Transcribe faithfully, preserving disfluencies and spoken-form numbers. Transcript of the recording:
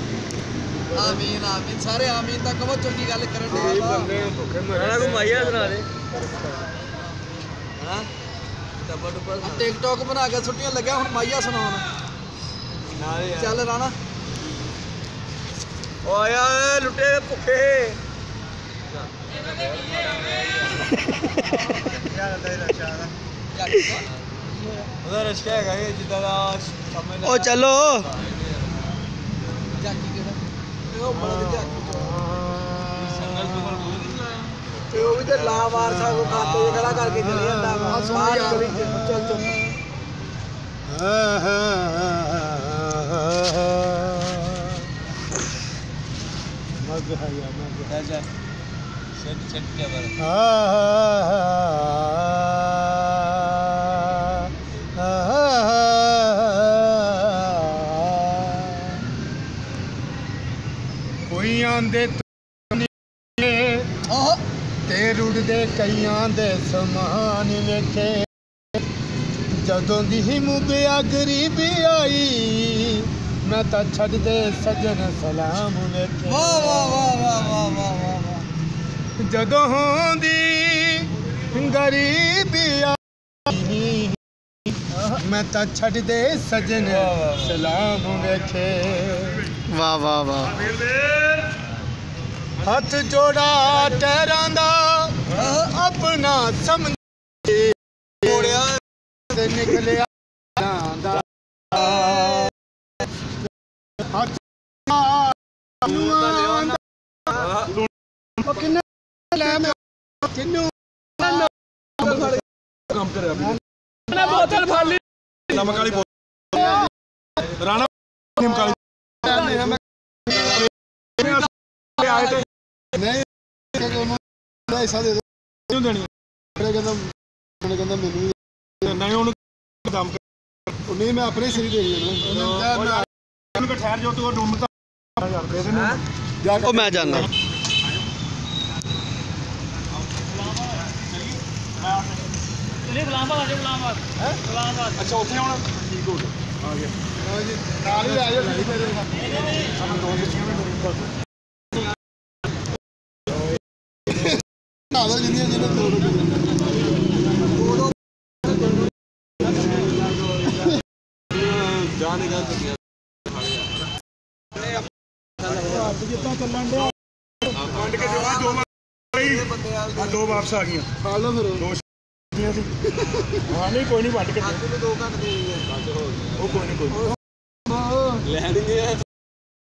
आमीन आमीन सारे आमीन तक वो चंगी गल करन दे बंदे भूखे मरे को माइया सुना दे हां डब्बा डब्बा टिकटॉक बना के छुट्टियां लगा हुन माइया सुनाउन नाले चल राणा ओ आया लुटे भूखे यार तेरा रक्षा ਉਹਦਾ ਰਸ਼ਕਾ ਹੈਗਾ ਇਹ ਜਿੱਦਾਂ ਦਾ ਸਮਝ ਉਹ ਚਲੋ ਜਾਕੀ ਕਿਹੜਾ ਉਹ ਬੜਾ ਜਾਕੀ ਸੰਗਲ ਸੁਗਲ ਬੋਲ ਨਹੀਂ ਲਾਇਆ ਤੇ ਉਹ ਵੀ ਤੇ ਲਾਵਾਰ ਸਾਹਿਬ ਖਾਤੇ ਖੜਾ ਕਰਕੇ ਚਲੇ ਜਾਂਦਾ ਵਾ ਬਾਹਰ ਕਰੀ ਚੱਲ ਚੱਲ ਮਗ ਹੈ ਯਾ ਮਗ ਹੈ ਜਾ ਸੈਟ ਸੈਟ ਕੇ ਬਾਰੇ आंदे ते रुड़दे कईयां दे समान वेखे जदों दी मुबिया गरीबी आई मैं तां छड़ दे सजन सलाम वेखे वाह वाह वाह वाह वाह जदों दी गरीबी आई मैं तां छड़ दे सजन सलाम वेखे वाह वाह वाह हथ जोड़ा टहरांदा अपना समझ निकलिया बोतल फाली नमक वाली राणा नहीं ऐसा दे क्यों देनी मेरे कहंदा मैंने कहंदा मेनू नहीं ओनु दम नहीं मैं अपने सिर दे रही हूं मैं ठहर जो तू डूम ता यार दे देना ओ मैं जानना चलिए गुलामबाद आ जाओ गुलामबाद हैं गुलामबाद अच्छा ओथे आउणा ठीक हो गया आ गया हां जी नाल ही आ जाओ मेरे हम दो जितनी भी आधा जिंदगी जिन्हें दो दो जाने का तो क्या जितना चलन दे कांड के जो दो दो वापस आ गई खा लो फिर दो हां नहीं कोई नहीं वट के दो घंटे दे वो कोई नहीं कोई लैंडिंग